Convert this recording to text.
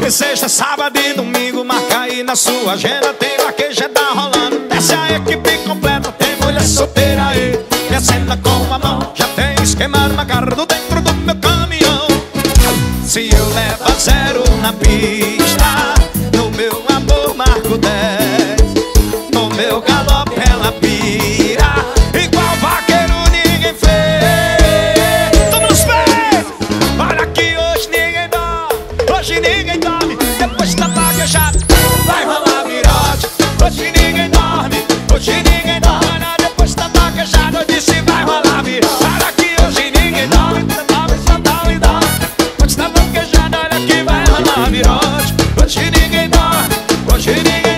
E sexta, sábado e domingo, marca aí na sua agenda. Tem vaqueja, tá rolando, desce a equipe completa. Tem mulher solteira aí, descendo com a mão. Já tem esquema no macarrão dentro do meu caminhão. Se eu levo a zero na pista, no meu amor marco 10. No meu galope ela pira, igual vaqueiro ninguém fez. Toma nos pés! Olha que hoje ninguém dorme, hoje ninguém dorme. Depois da vaquejada vai rolar virote. Hoje ninguém dorme, hoje ninguém dorme. Depois da vaquejada eu disse vai rolar virote. Olha que hoje ninguém dorme, só dorme, dorme. Depois da vaquejada olha que vai rolar virote. Hoje ninguém dorme, hoje ninguém